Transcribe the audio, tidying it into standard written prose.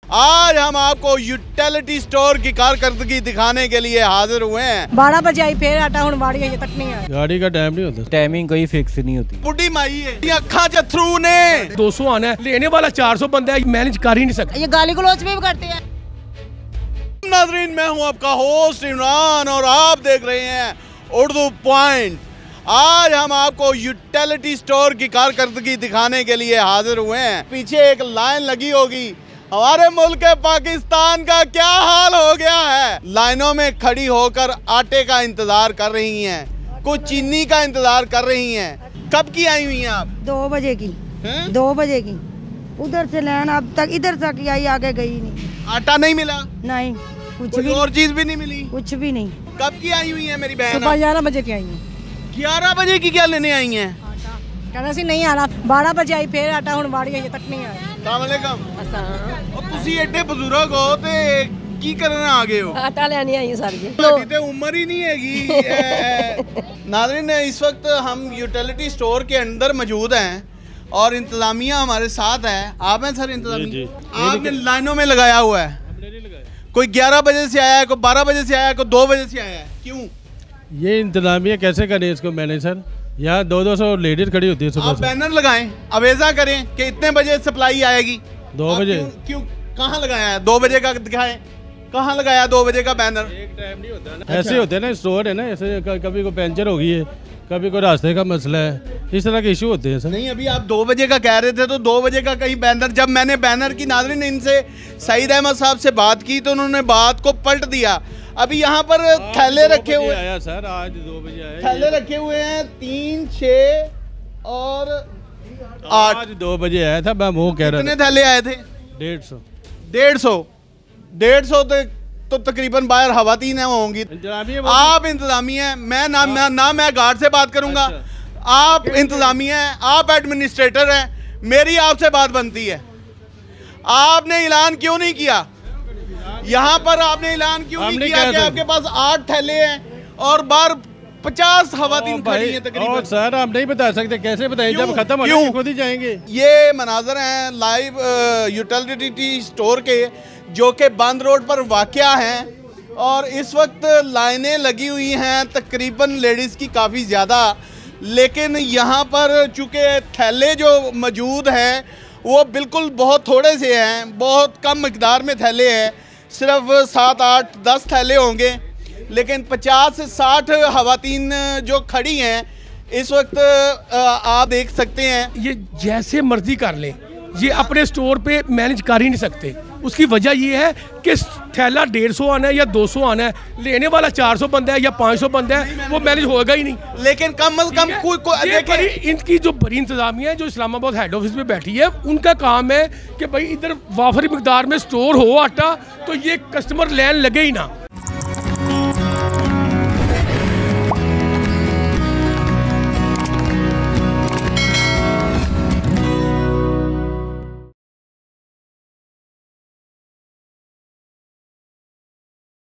आज हम आपको यूटिलिटी स्टोर की कारकर्दगी दिखाने के लिए हाजिर हुए हैं। 12 बजे आई फिर आटा हुण बाड़ी अजे तक नहीं आया। गाड़ी का टाइम नहीं होता, टाइमिंग कोई फिक्स नहीं होती। बुढ़ी माई है अखा जथरू ने 200 आना है, लेने वाला 400 बंदा है, मैनेज कर ही नहीं सकता। ये गाली गलौज भी करते हैं। नाज़रीन, मैं हूं आपका होस्ट इमरान और आप देख रहे हैं उर्दू पॉइंट। आज हम आपको यूटिलिटी स्टोर की कारकर्दगी दिखाने के लिए हाजिर हुए हैं। पीछे एक लाइन लगी होगी। हमारे मुल्क पाकिस्तान का क्या हाल हो गया है। लाइनों में खड़ी होकर आटे का इंतजार कर रही हैं, कुछ चीनी का इंतजार कर रही हैं। कब की आई हुई हैं आप? 2 बजे की। 2 बजे की उधर से लेन अब तक इधर तक आई, आगे गई नहीं। आटा नहीं मिला? नहीं, कुछ कोई भी और चीज भी नहीं मिली? कुछ भी नहीं। कब की आई हुई है मेरी बहन? सुबह 11 बजे की आई हूँ। 11 बजे की क्या लेने आई हैं? कहना सी नहीं आना। 12 बजे आई फिर आटा हुण बाड़ी अजे तक नहीं आया। अस्सलाम वालेकुम। और तुसी एडे बुजुर्ग हो ते की करना आ गए हो? आटा लेने आई सर जी। ते उम्र ही नहीं हैगी। नाज़रीन, इस वक्त हम यूटिलिटी स्टोर के अंदर मौजूद हैं और इंतजामिया हमारे साथ है। आप हैं सर इंतजामिया? आपने लाइनों में लगाया हुआ है। कोई 11 बजे से आया है, कोई 12 बजे से आया है, कोई 2 बजे से आया है। क्यों ये इंतजामिया कैसे करें इसको मैनेज सर? यहाँ 200 लेडीज खड़ी होती है सुबह आप से। बैनर लगाएं, अवेजा करें कि इतने बजे सप्लाई आएगी। 2 बजे क्यों कहाँ लगाया है? 2 बजे का दिखाएं, कहाँ लगाया 2 बजे का बैनर? एक टाइम नहीं होता ना। ऐसे होते हैं ना, स्टोर है ना, ऐसे कभी कोई पंचर हो गई है, कभी कोई रास्ते का मसला है, इस तरह के इशू होते हैं सर। नहीं, अभी आप 2 बजे का कह रहे थे तो 2 बजे का कहीं बैनर, जब मैंने बैनर की नाज़रीन इनसे सईद अहमद साहब से बात की तो उन्होंने बात को पलट दिया। अभी यहाँ पर थैले रखे हुए आया सर, आज 2 बजे आया। थैले रखे हुए हैं 3, 6 और 8। आज 2 बजे आया था, मैं वो कह रहा कितने थैले आए थे? 150 150 तो तकरीबन बाहर हवातीन होंगी। आप इंतजामिया हैं, मैं ना मैं गार्ड से बात करूंगा। आप इंतजामिया हैं, आप एडमिनिस्ट्रेटर हैं, मेरी आपसे बात बनती है। आपने ऐलान क्यों नहीं किया? यहाँ पर आपने ऐलान क्यों नहीं किया कि आपके पास 8 थैले हैं और बाहर 50 हवातीन खड़ी हैं तकरीबन? सर आप नहीं बता सकते, कैसे बताएं? जब खत्म हो जाएंगे खुद ही जाएंगे। ये मनाजर हैं लाइव यूटिलिटी स्टोर के, जो कि बंद रोड पर वाक़या हैं और इस वक्त लाइनें लगी हुई हैं तकरीबन लेडीज़ की काफ़ी ज़्यादा। लेकिन यहाँ पर चूँकि थैले जो मौजूद हैं वो बिल्कुल बहुत थोड़े से हैं, बहुत कम मकदार में थैले हैं, सिर्फ 7, 8, 10 थैले होंगे। लेकिन 50 से 60 हवातीन जो खड़ी हैं इस वक्त आप देख सकते हैं। ये जैसे मर्जी कर लें, ये अपने स्टोर पे मैनेज कर ही नहीं सकते। उसकी वजह ये है कि थैला 150 आना है या 200 आना है, लेने वाला 400 बंदा है या 500 बंदा है, वो मैनेज होगा ही नहीं। लेकिन कम अज कम इनकी जो बड़ी इंतजामिया है जो इस्लामाबाद हेड ऑफिस में बैठी है, उनका काम है कि भाई इधर वाफरी मिकदार में स्टोर हो आटा तो ये कस्टमर लाइन लगे ही ना।